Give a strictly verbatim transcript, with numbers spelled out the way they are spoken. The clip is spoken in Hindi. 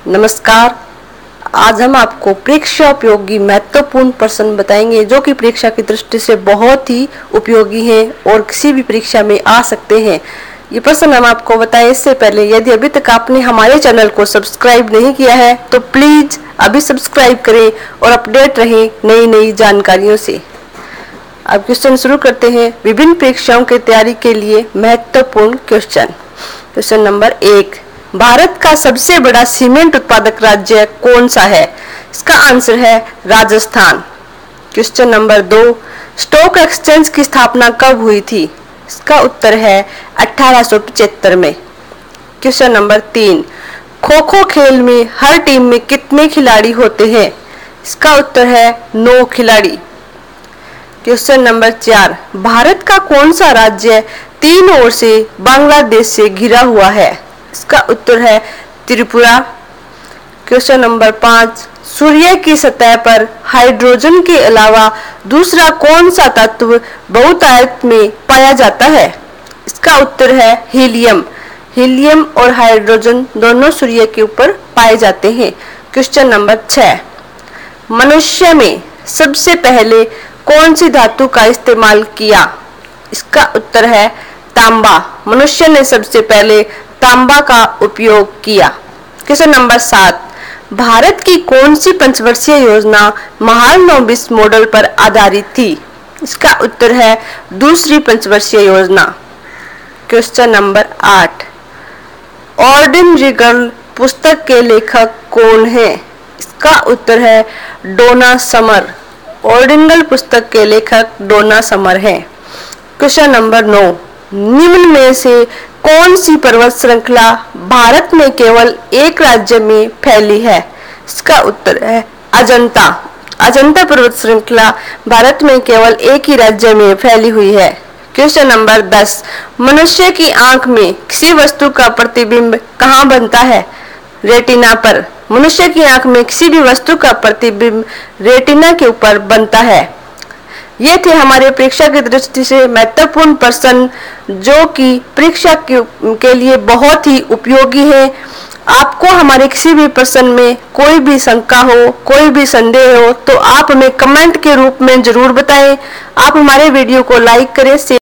नमस्कार। आज हम आपको परीक्षा उपयोगी महत्वपूर्ण प्रश्न बताएंगे जो कि परीक्षा की दृष्टि से बहुत ही उपयोगी हैं और किसी भी परीक्षा में आ सकते हैं। ये प्रश्न हम आपको बताएं इससे पहले यदि अभी तक आपने हमारे चैनल को सब्सक्राइब नहीं किया है तो प्लीज अभी सब्सक्राइब करें और अपडेट रहें नई नई जानकारियों से। अब क्वेश्चन शुरू करते हैं। विभिन्न परीक्षाओं की तैयारी के लिए महत्वपूर्ण क्वेश्चन। क्वेश्चन नंबर एक, भारत का सबसे बड़ा सीमेंट उत्पादक राज्य कौन सा है? इसका आंसर है राजस्थान। क्वेश्चन नंबर दो, स्टॉक एक्सचेंज की स्थापना कब हुई थी? इसका उत्तर है अठारह सौ पचहत्तर में। क्वेश्चन नंबर तीन, खो खो खेल में हर टीम में कितने खिलाड़ी होते हैं? इसका उत्तर है नौ खिलाड़ी। क्वेश्चन नंबर चार, भारत का कौन सा राज्य तीन ओर से बांग्लादेश से घिरा हुआ है? इसका उत्तर है त्रिपुरा। क्वेश्चन नंबर पाँच, सूर्य की सतह पर हाइड्रोजन के अलावा दूसरा कौन सा तत्व बहुतायत में पाया जाता है? इसका उत्तर है हीलियम। हीलियम और हाइड्रोजन दोनों सूर्य के ऊपर पाए जाते हैं। क्वेश्चन नंबर छह, मनुष्य में सबसे पहले कौन सी धातु का इस्तेमाल किया? इसका उत्तर है तांबा। मनुष्य ने सबसे पहले तांबा का उपयोग किया। क्वेश्चन नंबर सात, भारत की कौन सी पंचवर्षीय योजना महालनोबिस मॉडल पर आधारित थी? इसका उत्तर है दूसरी पंचवर्षीय योजना। क्वेश्चन नंबर आठ, ऑर्डिनरी गर्ल पुस्तक के लेखक कौन है? इसका उत्तर है डोना समर। ऑर्डिनरी पुस्तक के लेखक डोना समर है। क्वेश्चन नंबर नौ, निम्न में से कौन सी पर्वत श्रृंखला भारत में केवल एक राज्य में फैली है? इसका उत्तर है अजंता। अजंता पर्वत श्रृंखला भारत में केवल एक ही राज्य में फैली हुई है। क्वेश्चन नंबर दस, मनुष्य की आंख में किसी वस्तु का प्रतिबिंब कहाँ बनता है? रेटिना पर। मनुष्य की आंख में किसी भी वस्तु का प्रतिबिंब रेटिना के ऊपर बनता है। ये थे हमारे परीक्षा की दृष्टि से महत्वपूर्ण प्रश्न जो कि परीक्षा के लिए बहुत ही उपयोगी है। आपको हमारे किसी भी प्रश्न में कोई भी शंका हो, कोई भी संदेह हो तो आप हमें कमेंट के रूप में जरूर बताएं। आप हमारे वीडियो को लाइक करें।